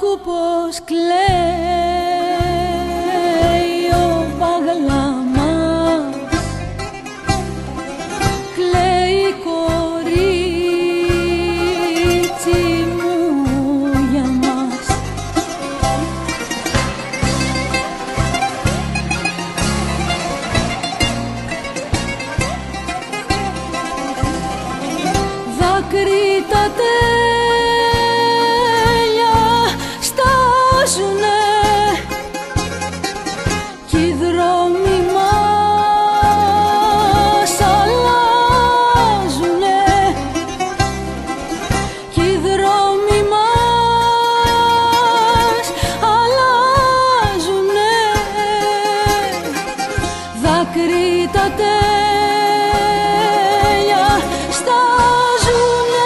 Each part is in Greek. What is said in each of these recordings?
άκου πως κλαίει ο Παγλαμάς, κλαίει κορίτσι μου για μας. Δάκρυ τα τέλεια στάζουνε κι οι δρόμοι μας αλλάζουνε, κι οι δρόμοι μας αλλάζουνε. Δάκρυ τα τέλεια στάζουνε.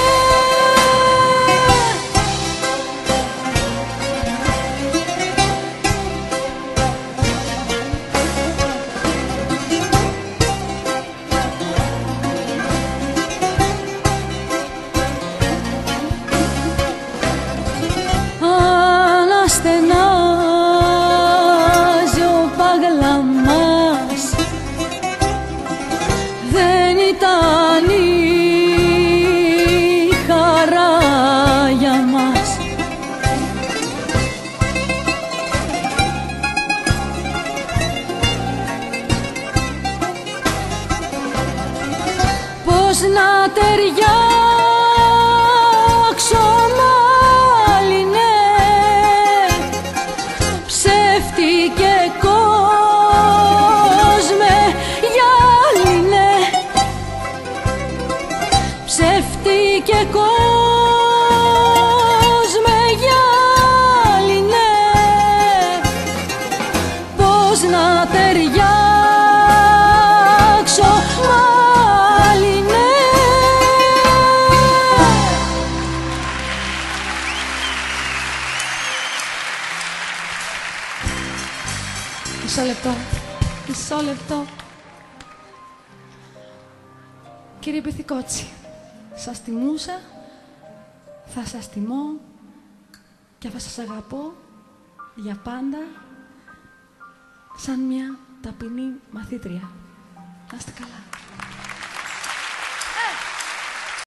Αναστενάζει ο Παγλαμάς, δεν ήταν η χαρά για μας. Πώς να ταιριάξω μάλινε, ψεύτικε κόσμε γυάλινε, ψεύτικε κόσμε γυάλινε. Πώς να ταιριάξω μάλινε. Μισό λεπτό. Κύριε Πυθικότσι, σας τιμούσα, θα σας τιμώ και θα σας αγαπώ για πάντα σαν μια ταπεινή μαθήτρια. Να είστε καλά.